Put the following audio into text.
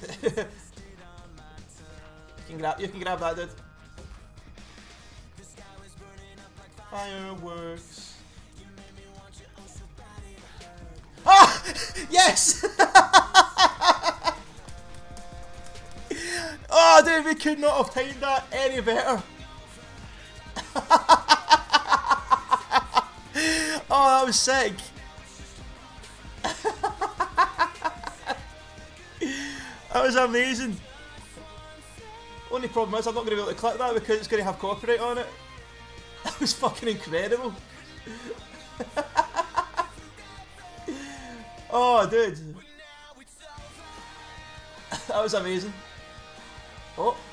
You can grab that, dude. Fireworks. Ah! Yes! Oh, dude, we could not have timed that any better. Oh, that was sick. That was amazing. Only problem is I'm not going to be able to clip that because it's going to have copyright on it. That was fucking incredible. Oh, dude. That was amazing. Oh.